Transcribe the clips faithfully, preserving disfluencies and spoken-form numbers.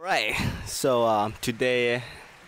Right. So um, today,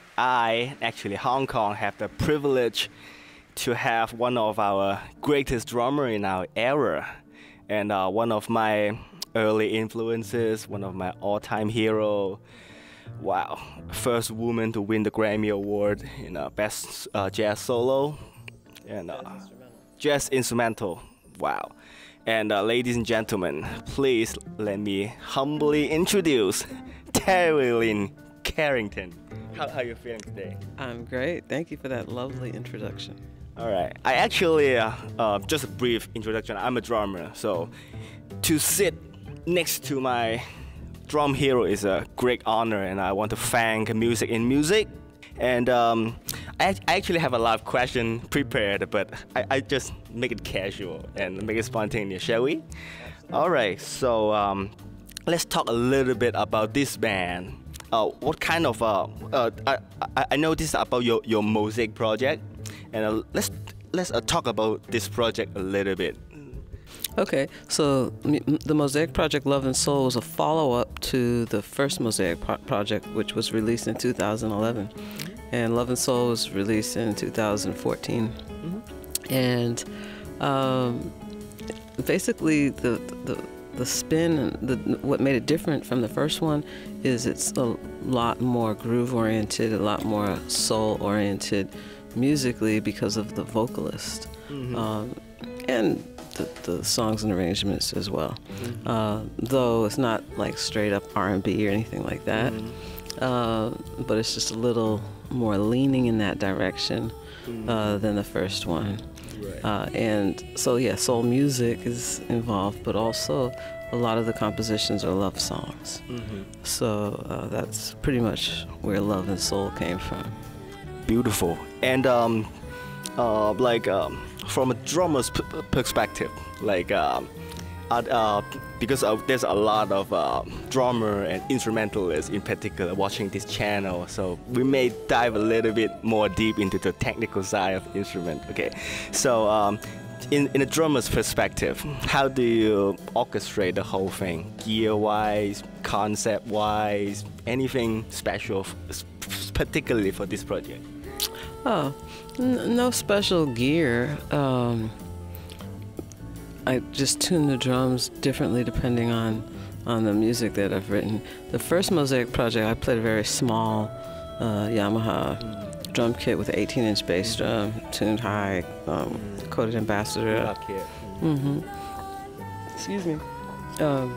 I actually Hong Kong have the privilege to have one of our greatest drummer in our era, and uh, one of my early influences, one of my all-time hero. Wow, first woman to win the Grammy Award in uh, best uh, jazz solo and uh, jazz instrumental. Wow. And uh, ladies and gentlemen, please let me humbly introduce Terry Lynn Carrington. How, how are you feeling today? I'm great. Thank you for that lovely introduction. All right. I actually, uh, uh, just a brief introduction. I'm a drummer, so to sit next to my drum hero is a great honor, and I want to thank Music in Music. And um, I, I actually have a lot of questions prepared, but I, I just make it casual and make it spontaneous, shall we? All right. So um, let's talk a little bit about this band. Uh, what kind of uh, uh, I, I I know this is about your your Mosaic project, and uh, let's let's uh, talk about this project a little bit. Okay, so m the Mosaic Project Love and Soul was a follow-up to the first Mosaic pro project, which was released in two thousand eleven, and Love and Soul was released in two thousand fourteen. Mm-hmm. And um, basically, the the the spin, the what made it different from the first one is it's a lot more groove-oriented, a lot more soul-oriented musically because of the vocalist. Mm-hmm. um, and The, the songs and arrangements as well, mm-hmm. uh, though it's not like straight up R and B or anything like that, mm-hmm. uh, but it's just a little more leaning in that direction, mm-hmm. uh, than the first one. Right. Uh, and so yeah, soul music is involved, but also a lot of the compositions are love songs. Mm-hmm. So uh, that's pretty much where Love and Soul came from. Beautiful. And um, uh, like um, from a drummer's p perspective, like um, uh, uh, because uh, there's a lot of uh, drummer and instrumentalists in particular watching this channel, so we may dive a little bit more deep into the technical side of instrument. Okay, so um, in in a drummer's perspective, how do you orchestrate the whole thing, gear-wise, concept-wise, anything special, particularly for this project? Oh, n no special gear. Um, I just tune the drums differently depending on on the music that I've written. The first Mosaic project, I played a very small uh, Yamaha mm. drum kit with an eighteen inch bass drum, tuned high, um, mm. coated ambassador. Mm-hmm. Excuse me. Um,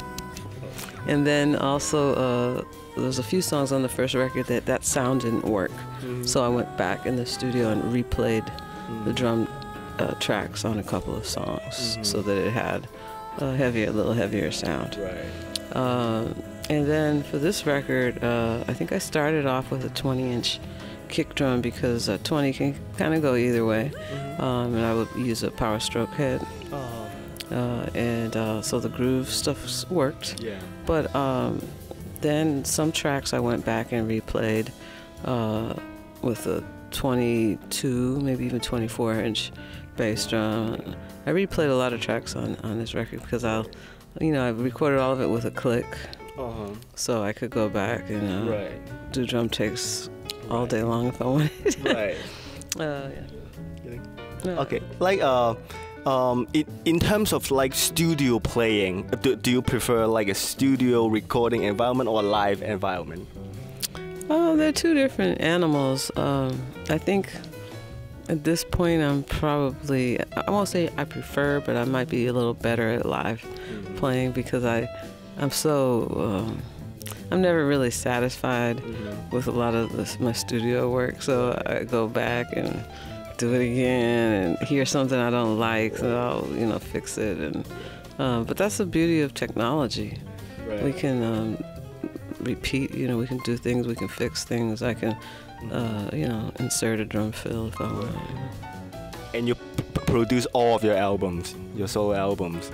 and then also, uh, there's a few songs on the first record that that sound didn't work. Mm-hmm. So I went back in the studio and replayed mm-hmm. the drum uh, tracks on a couple of songs, mm-hmm. so that it had a heavier, a little heavier sound. Right. Uh, and then for this record, uh, I think I started off with a twenty inch kick drum because a twenty can kind of go either way. Mm-hmm. um, and I would use a Power Stroke head. Oh. Uh, and uh, so the groove stuff worked. Yeah. But um, then some tracks I went back and replayed uh, with a twenty-two, maybe even twenty-four inch bass drum. I replayed a lot of tracks on, on this record because I'll, you know, I recorded all of it with a click. Uh-huh. So I could go back and uh, right. do drum takes all right. day long if I wanted. Right. Uh, yeah. No. Okay. Like, uh, Um, in, in terms of like studio playing, do, do you prefer like a studio recording environment or a live environment? Oh, they're two different animals. Um, I think at this point I'm probably, I won't say I prefer, but I might be a little better at live mm-hmm. playing because I, I'm so, um, I'm never really satisfied mm-hmm. with a lot of this, my studio work, so I go back and do it again and hear something I don't like, so I'll, you know, fix it. And um, but that's the beauty of technology. Right. We can um, repeat, you know, we can do things, we can fix things. I can, uh, you know, insert a drum fill if I want. And you p produce all of your albums, your solo albums.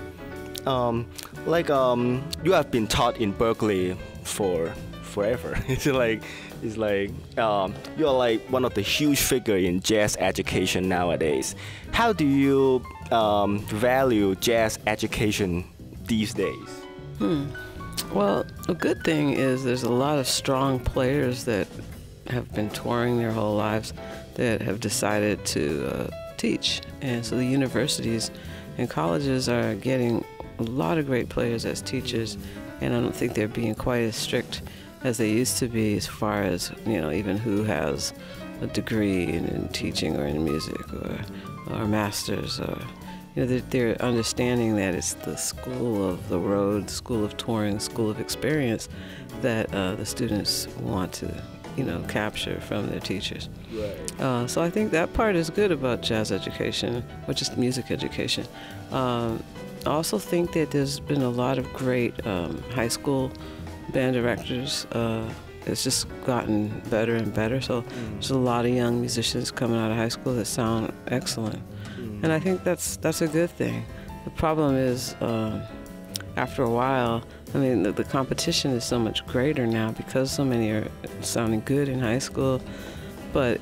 Um, like um, you have been taught in Berkeley for forever. It's like, it's like um, you're like one of the huge figure in jazz education nowadays. How do you um, value jazz education these days? Hmm. Well, a good thing is there's a lot of strong players that have been touring their whole lives that have decided to uh, teach. And so the universities and colleges are getting a lot of great players as teachers, and I don't think they're being quite as strict as they used to be as far as, you know, even who has a degree in, in teaching or in music or, or masters, or, you know, they're, they're understanding that it's the school of the road, school of touring, school of experience that uh, the students want to, you know, capture from their teachers. Right. Uh, so I think that part is good about jazz education, or just music education. Um, I also think that there's been a lot of great um, high school band directors. Uh, it's just gotten better and better. So mm. there's a lot of young musicians coming out of high school that sound excellent, mm. and I think that's that's a good thing. The problem is, um, after a while, I mean, the, the competition is so much greater now because so many are sounding good in high school, but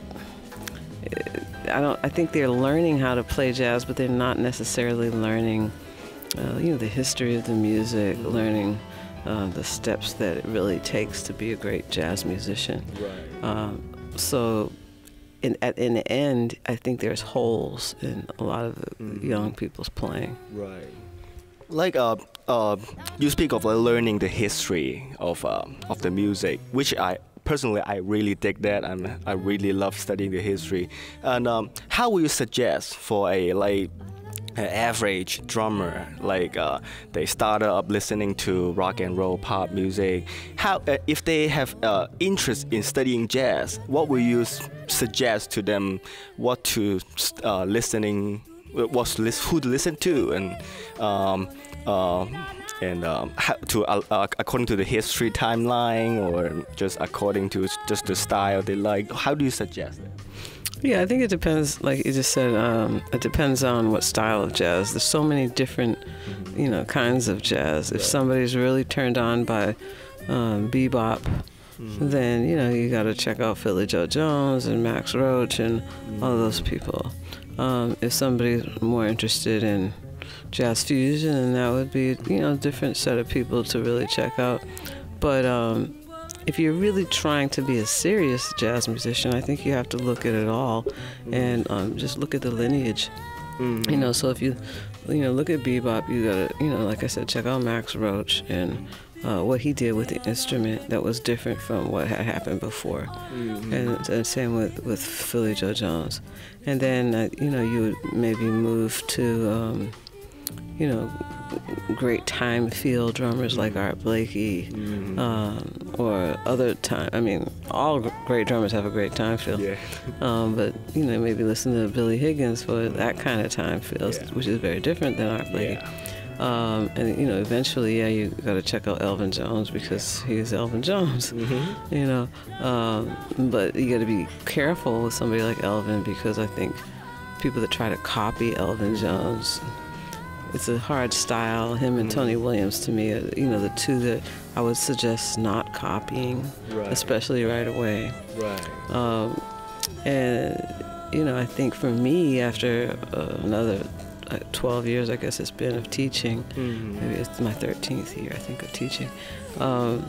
I don't. I think they're learning how to play jazz, but they're not necessarily learning, uh, you know, the history of the music, learning uh, the steps that it really takes to be a great jazz musician. Right. Um, so, in at in the end, I think there's holes in a lot of the mm-hmm. young people's playing. Right. Like uh, uh, you speak of uh, learning the history of uh, of the music, which I. Personally, I really dig that. I'm, I really love studying the history. And um, how would you suggest for a like an average drummer, like uh, they started up listening to rock and roll, pop music? How, uh, if they have uh, interest in studying jazz, what would you s- suggest to them? What to uh, listening, what who to listen to, and um, uh, and um, how to uh, uh, according to the history timeline, or just according to just the style they like? How do you suggest it? Yeah, I think it depends. Like you just said, um, it depends on what style of jazz. There's so many different, you know, kinds of jazz. If Right. somebody's really turned on by um, bebop, Mm. then you know you got to check out Philly Joe Jones and Max Roach and Mm. all those people. Um, if somebody's more interested in jazz fusion, then that would be, you know, a different set of people to really check out. But um, if you're really trying to be a serious jazz musician, I think you have to look at it all and um, just look at the lineage. Mm. You know, so if you, you know, look at bebop, you gotta, you know, like I said, check out Max Roach and uh, what he did with the instrument that was different from what had happened before. Mm-hmm. And, and same with, with Philly Joe Jones. And then, uh, you know, you would maybe move to, um, you know, great time feel drummers like Art Blakey, Mm. um, or other time. I mean, all g- great drummers have a great time feel. Yeah. Um, but you know, maybe listen to Billy Higgins for that kind of time feel, Yeah. which is very different than Art Blakey. Yeah. Um, and you know, eventually, yeah, you got to check out Elvin Jones because he's Elvin Jones. Mm-hmm. You know, um, but you got to be careful with somebody like Elvin because I think people that try to copy Elvin Jones, it's a hard style. Him and Tony Williams, to me, are, you know, the two that I would suggest not copying, Right. especially right away. Right. Um, and you know, I think for me, after uh, another uh, twelve years, I guess it's been of teaching. Mm-hmm. Maybe it's my thirteenth year, I think, of teaching. Um,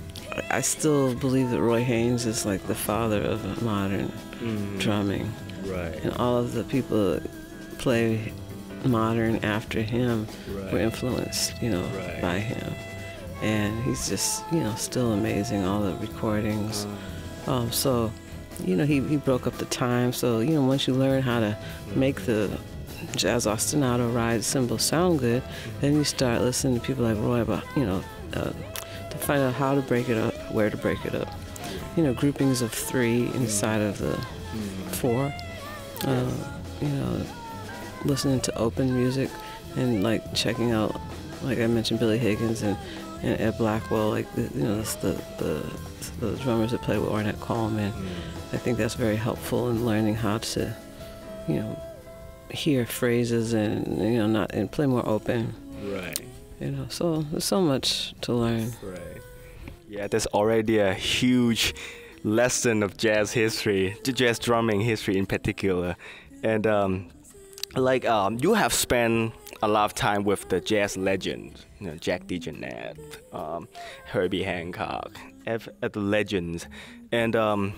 I still believe that Roy Haynes is like the father of modern Mm. drumming, Right. and all of the people that play modern after him Right. were influenced, you know, Right. by him. And he's just, you know, still amazing. All the recordings. Uh, Um, so, you know, he, he broke up the time. So, you know, once you learn how to make the jazz ostinato ride cymbal sound good, then you start listening to people like Roy about, you know, uh, to find out how to break it up, where to break it up. You know, groupings of three inside of the four. Uh, you know, listening to open music and like checking out, like I mentioned, Billy Higgins and, and Ed Blackwell, like the, you know, the, the the drummers that play with Ornette Coleman. I think that's very helpful in learning how to, you know, hear phrases and, you know, not and play more open. Right. You know, so there's so much to learn. Right. Yeah, there's already a huge lesson of jazz history, j- jazz drumming history in particular, and um, like um, you have spent a lot of time with the jazz legends, you know, Jack DeJohnette, um, Herbie Hancock, at, at the legends, and um,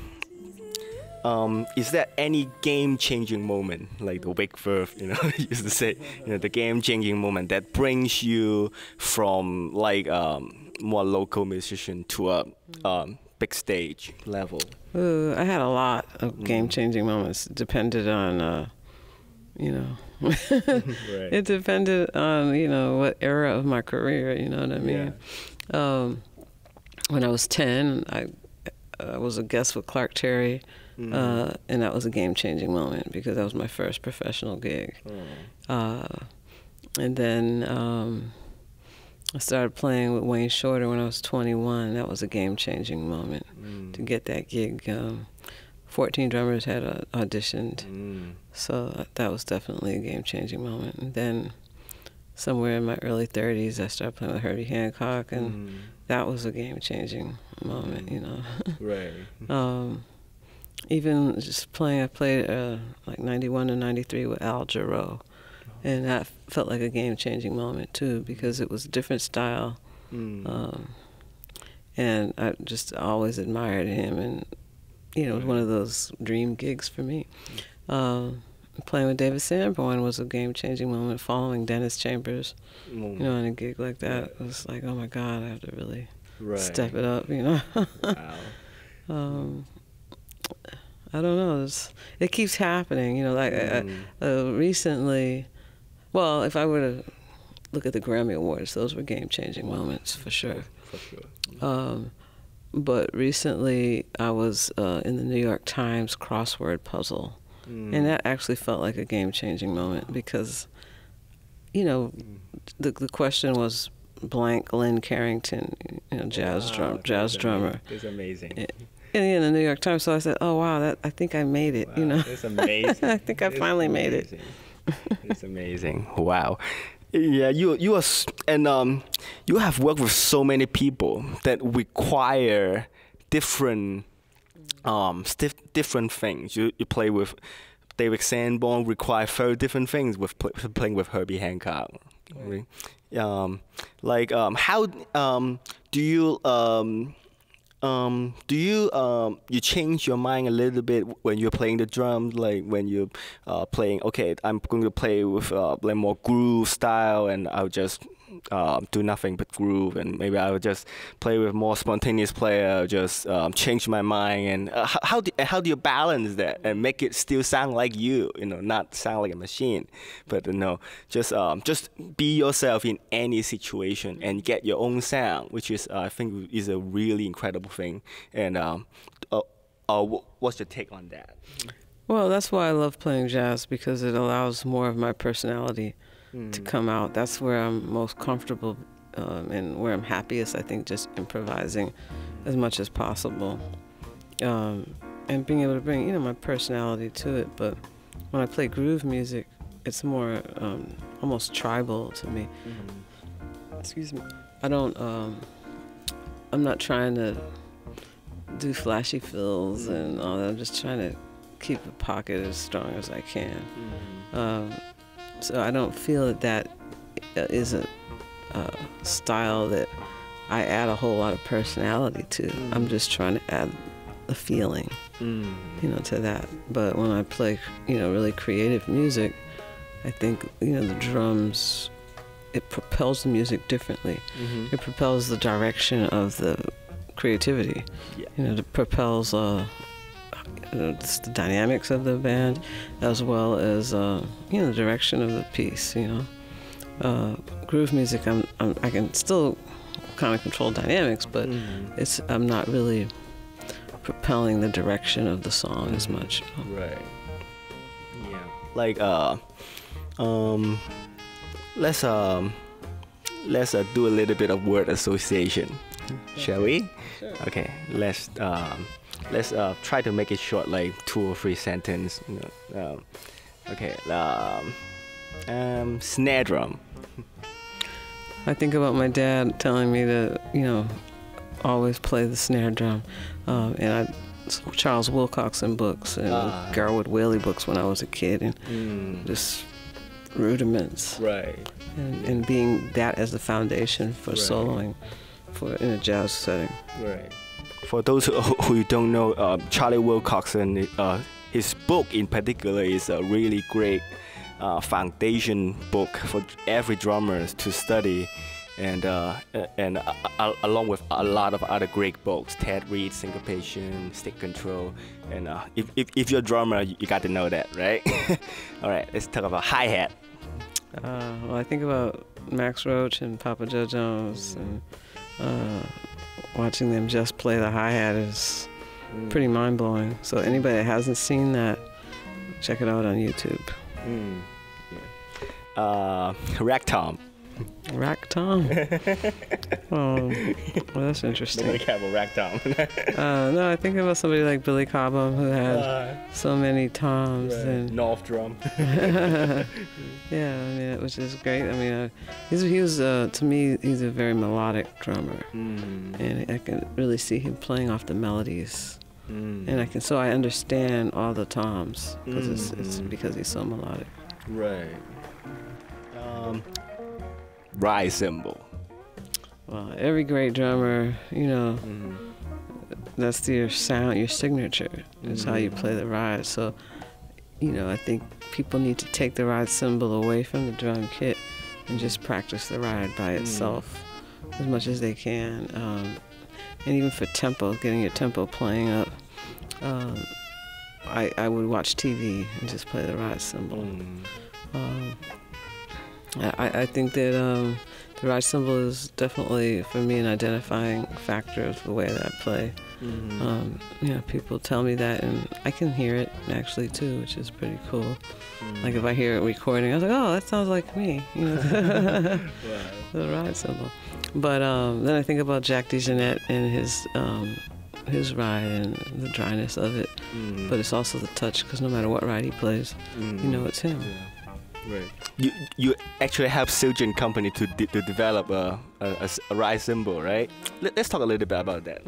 um, is there any game-changing moment, like the Vic Firth, you know, used to say, you know, the game-changing moment that brings you from like um, more local musician to a um, big stage level? Ooh, I had a lot of game-changing moments. It depended on, uh, you know, right. It depended on, you know, what era of my career, you know what I mean? Yeah. Um, when I was ten, I, I was a guest with Clark Terry, mm-hmm. uh, and that was a game-changing moment because that was my first professional gig. Oh. Uh, and then um, I started playing with Wayne Shorter when I was twenty-one. That was a game-changing moment mm. to get that gig. Um, fourteen drummers had uh, auditioned, mm. so that was definitely a game-changing moment. And then somewhere in my early thirties, I started playing with Herbie Hancock, and mm. that was a game-changing moment, mm. you know. Right. um, even just playing, I played uh, like ninety-one to ninety-three with Al Jarreau. And that felt like a game-changing moment, too, because it was a different style. Mm. Um, and I just always admired him. And, you know, it was one of those dream gigs for me. Um, playing with David Sanborn was a game-changing moment. Following Dennis Chambers, mm. you know, on a gig like that, it was like, oh, my God, I have to really right. step it up, you know. Wow. um, I don't know. It's, it keeps happening, you know, like mm. I, uh, recently... Well, if I were to look at the Grammy Awards, those were game-changing moments for sure. For sure. Um, but recently, I was uh, in the New York Times crossword puzzle, mm. and that actually felt like a game-changing moment because, you know, mm. the the question was blank Lynn Carrington, you know, jazz wow, drum, jazz drummer. It's amazing. It, in the New York Times, so I said, "Oh wow, that I think I made it." Wow, you know, it's amazing. I think I it's finally amazing. made it. It's amazing. Wow. Yeah, you you are, and um, you have worked with so many people that require different um stiff, different things. You you play with David Sanborn, require very different things with pl playing with Herbie Hancock. Right. Um, like um, how um do you um. Um, do you um you change your mind a little bit when you're playing the drums? Like when you're uh, playing, okay, I'm going to play with uh, like more groove style, and I'll just uh, do nothing but groove, and maybe I'll just play with more spontaneous player, just um, change my mind. And uh, how how do how do you balance that and make it still sound like you? You know, not sound like a machine, but you know, just um just be yourself in any situation and get your own sound, which is uh, I think is a really incredible thing. And um, uh, uh, what's your take on that? Well, that's why I love playing jazz, because it allows more of my personality mm. to come out. That's where I'm most comfortable um, and where I'm happiest, I think, just improvising as much as possible um, and being able to bring, you know, my personality to it. But when I play groove music, it's more um, almost tribal to me. Mm-hmm. Excuse me. I don't, um, I'm not trying to do flashy fills and all that. I'm just trying to keep the pocket as strong as I can. Mm-hmm. um, so I don't feel that that is a uh, style that I add a whole lot of personality to. Mm-hmm. I'm just trying to add a feeling, mm-hmm. you know, to that. But when I play, you know, really creative music, I think, you know, the drums, it propels the music differently. Mm-hmm. It propels the direction of the creativity. Yeah. You know, it propels uh, you know, the dynamics of the band, as well as uh, you know, the direction of the piece. You know, uh, groove music, I'm, I'm I can still kind of control dynamics, but mm-hmm. it's I'm not really propelling the direction of the song mm-hmm. as much. Right. Yeah. Like uh, um, let's um, let's uh, do a little bit of word association. Shall we? Sure. Okay, let's um, let's uh, try to make it short, like two or three sentences. You know, um, okay, um, um, snare drum. I think about my dad telling me to, you know, always play the snare drum, um, and I Charles Wilcoxon books and ah. Garwood Whaley books when I was a kid, and mm. just rudiments. Right. And, and being that as the foundation for Right. soloing for in a jazz setting. Right. For those who, who don't know, uh, Charlie Wilcoxon, uh, his book in particular is a really great uh, foundation book for every drummer to study, and uh, and uh, uh, along with a lot of other great books, Ted Reed, Syncopation, Stick Control, and uh, if, if if you're a drummer, you, you got to know that, right? All right, let's talk about hi-hat. Uh, well, I think about Max Roach and Papa Joe Jones, and uh, watching them just play the hi-hat is Mm. pretty mind-blowing. So anybody that hasn't seen that, check it out on YouTube. Mm. Yeah. Uh, Rack Tom. Rack Tom. Oh, well, that's interesting. Nobody care about Rack Tom. uh, no, I think about somebody like Billy Cobham who had Uh, so many toms right. and North drum. yeah, I mean, it was just great. I mean, uh, he's, he was uh, to me, he's a very melodic drummer, Mm. and I can really see him playing off the melodies. Mm. And I can, so I understand all the toms because it's, it's Mhm. because he's so melodic. Right. Um, ride cymbal. Well, every great drummer, you know, Mm. that's your sound, your signature. It's how you Mhm. play the ride. So, you know, I think people need to take the ride cymbal away from the drum kit and just practice the ride by Mm. itself as much as they can. Um, and even for tempo, getting your tempo playing up, um, I, I would watch T V and just play the ride cymbal. Mm. Um, I, I think that um, the ride cymbal is definitely, for me, an identifying factor of the way that I play. Mhm. Um, you know, people tell me that, and I can hear it actually too, which is pretty cool. Mm. Like if I hear it recording, I was like, oh, that sounds like me, you know, Wow. the ride cymbal. But um, then I think about Jack DeJohnette and his um, his ride and the dryness of it. Mm. But it's also the touch, because no matter what ride he plays, Mm. you know it's him. Yeah. Right. You you actually help Siljan Company to de- to develop a a, a s- a ride cymbal, right? Let, let's talk a little bit about that.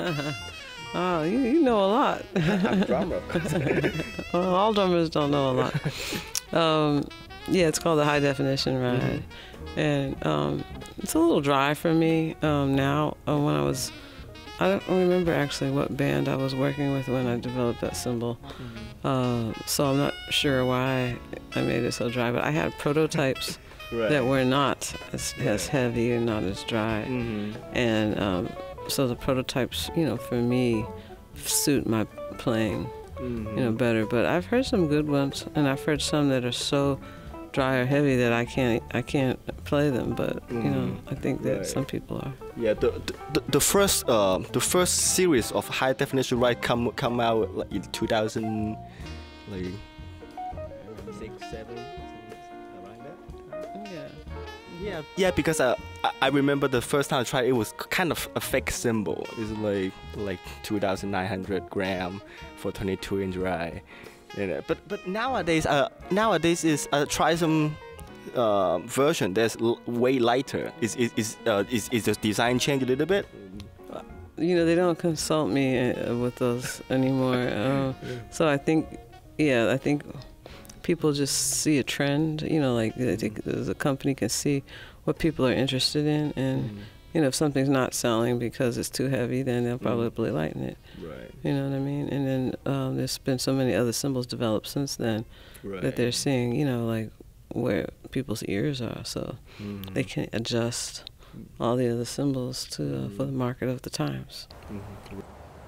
Oh, you, you know a lot. I'm a drummer. Well, all drummers don't know a lot. Um, yeah, it's called the High Definition Ride. And um, it's a little dry for me um, now. Uh, when I was, I don't remember actually what band I was working with when I developed that cymbal. Uh, so I'm not sure why I made it so dry, but I had prototypes Right. that were not as, as Right. heavy and not as dry. Mhm. And um, so the prototypes, you know, for me, suit my playing, Mhm. you know, better. But I've heard some good ones, and I've heard some that are so dry or heavy that I can't, I can't play them. But you know, Mhm. I think that Right. some people are. Yeah, the the, the first uh, the first series of high definition ride come come out like in two thousand, like six, seven, around that. Yeah. Yeah, yeah, because uh, I I remember the first time I tried it was kind of a fake cymbal. It's like like two thousand nine hundred gram for twenty-two inch ride. And, uh, but but nowadays uh nowadays is uh, try some uh, version that's l- way lighter. Is is is uh, is is the design change a little bit? You know, they don't consult me uh, with those anymore. Uh, so I think, yeah, I think people just see a trend. You know, like I think the company can see what people are interested in, and you know, if something's not selling because it's too heavy, then they'll probably lighten it. Right. You know what I mean? And then um, there's been so many other symbols developed since then Right. that they're seeing, you know, like where people's ears are, so Mhm. they can adjust all the other symbols to uh, for the market of the times. Mhm.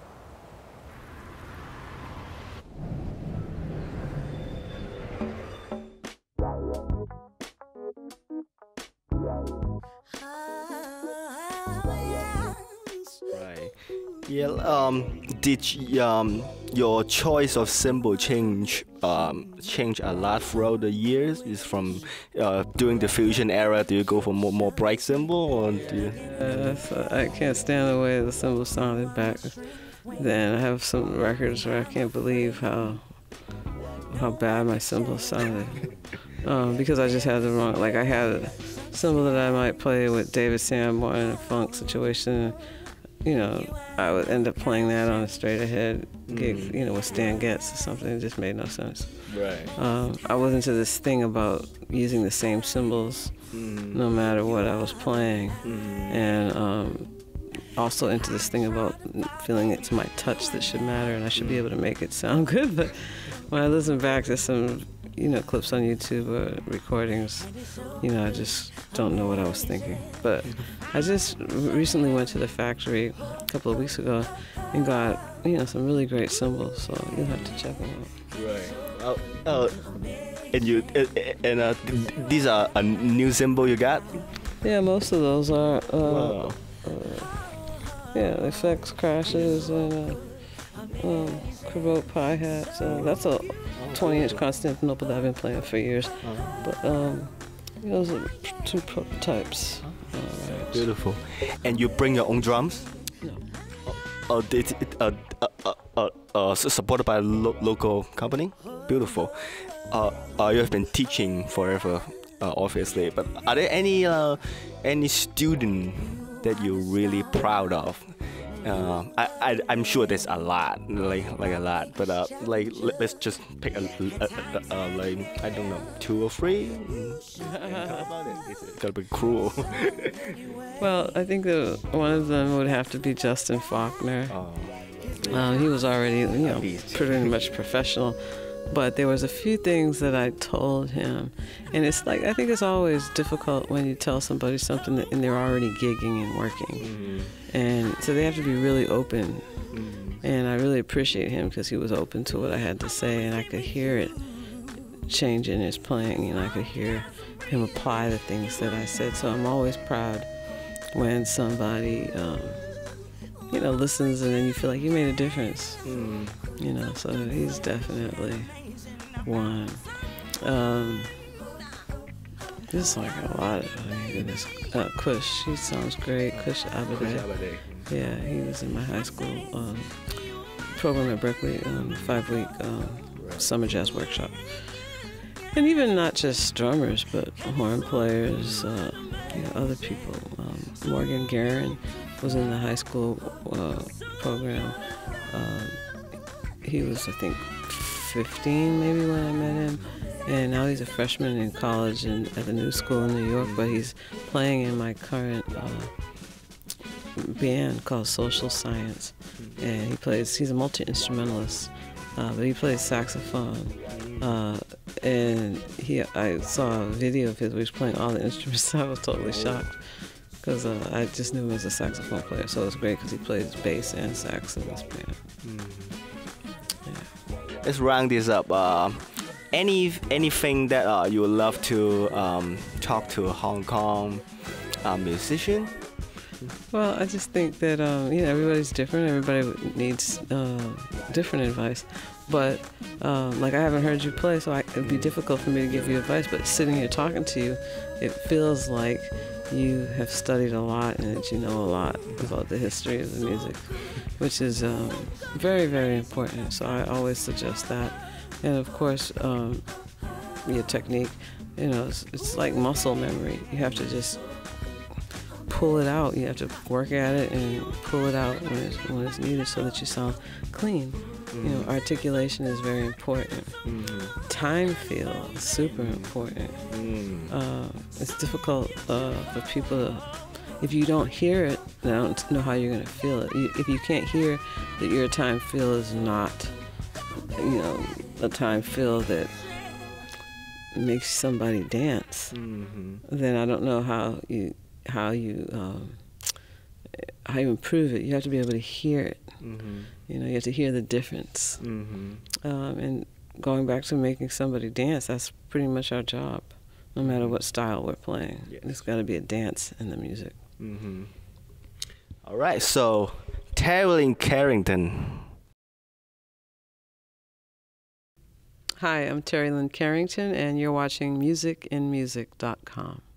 Right. Yeah. Um. Did y- um your choice of symbol change um change a lot throughout the years? Is from uh during the fusion era, do you go for more more bright symbol, or do you? Uh, so I can't stand the way the cymbal sounded back then. I have some records where I can't believe how how bad my cymbal sounded um, because I just had the wrong. Like I had a cymbal that I might play with David Sanborn in a funk situation. you know, I would end up playing that on a straight ahead gig, Mm. you know, with Stan Getz or something. It just made no sense. Right. Um, I was into this thing about using the same cymbals Mm. no matter what I was playing, Mm. and um, also into this thing about feeling it's my touch that should matter, and I should be able to make it sound good. But when I listen back to some, you know, clips on YouTube or recordings, you know, I just don't know what I was thinking. But I just recently went to the factory a couple of weeks ago and got, you know, some really great cymbals, so you'll have to check them out. Right. Oh, oh, and you uh, and uh, th- these are a new cymbal you got? Yeah, most of those are, uh, Wow. uh, yeah, effects, crashes, and uh, um, Kravote Pi hats. Uh, that's a twenty-inch Constantinople that I've been playing for years. Uh-huh. But um, those are two prototypes. Uh, Beautiful. And you bring your own drums? No. Uh, it, it, uh, uh, uh, uh, uh, s- supported by a lo- local company? Beautiful. Uh, uh, you have been teaching forever, uh, obviously, but are there any uh, any student that you're really proud of? Uh, I, I I'm sure there's a lot, like like a lot, but uh, like let, let's just pick a, a, a, a, like I don't know, two or three. And talk about it. It's gonna be cruel. Well, I think that one of them would have to be Justin Faulkner. Oh. Um, he was already, you know, Beast. pretty much professional. But there was a few things that I told him, and it's like I think it's always difficult when you tell somebody something that, and they're already gigging and working, Mm-hmm. and so they have to be really open. Mm-hmm. And I really appreciate him because he was open to what I had to say, and I could hear it change in his playing, and I could hear him apply the things that I said. So I'm always proud when somebody, um, you know, listens, and then you feel like you made a difference. Mm. You know, so he's definitely one. Um, there's like a lot of, oh my goodness. Uh, Kush, he sounds great. Kush Abade. Yeah, he was in my high school um, program at Berkeley, um, five-week um, summer jazz workshop. And even not just drummers, but horn players, uh, you know, other people. Um, Morgan Guerin was in the high school uh, program. Um, he was, I think, fifteen maybe when I met him, and now he's a freshman in college and at the New School in New York. But he's playing in my current uh, band called Social Science, and he plays. He's a multi-instrumentalist, uh, but he plays saxophone. Uh, and he, I saw a video of his where he was playing all the instruments. I was totally shocked because uh, I just knew him as a saxophone player. So it was great because he plays bass and sax in this band. Let's round this up. Uh, any anything that uh, you would love to um, talk to a Hong Kong uh, musician? Well, I just think that um, you know, everybody's different. Everybody needs uh, different advice. But um, like I haven't heard you play, so I, it'd be difficult for me to give you advice. But sitting here talking to you, it feels like you have studied a lot and that you know a lot about the history of the music, which is um, very, very important. So I always suggest that. And of course, um, your technique, you know, it's, it's like muscle memory. You have to just pull it out. You have to work at it and pull it out when it's, when it's needed so that you sound clean. You know, articulation is very important. Mm-hmm. Time feel is super important. Mm. Uh, it's difficult uh, for people to, if you don't hear it, then I don't know how you're going to feel it. You, if you can't hear that your time feel is not, you know, a time feel that makes somebody dance, Mm-hmm. then I don't know how you, how you, um, how you improve it. You have to be able to hear it. Mm-hmm. You know, you have to hear the difference. Mm-hmm. Um, and going back to making somebody dance, that's pretty much our job, no matter what style we're playing. Yes. There's got to be a dance in the music. Mm-hmm. All right, so Terry Carrington. Hi, I'm Terry Lynn Carrington, and you're watching music in music dot com.